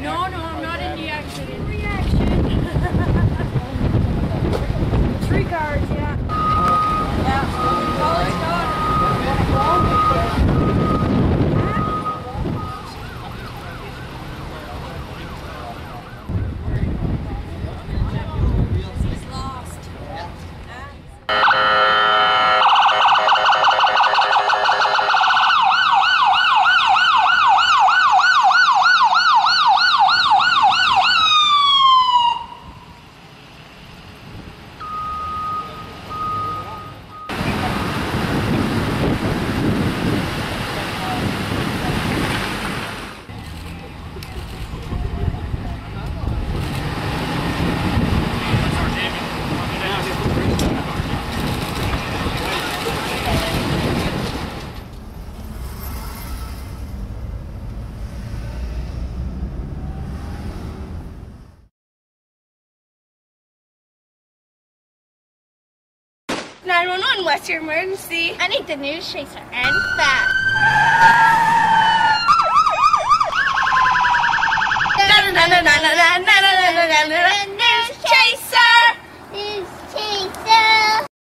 No, I'm not in the accident. Three cars, yeah. College daughter. She's lost. 911, what's your emergency? I need the news chaser and fast. Na na na na na na na na na na na.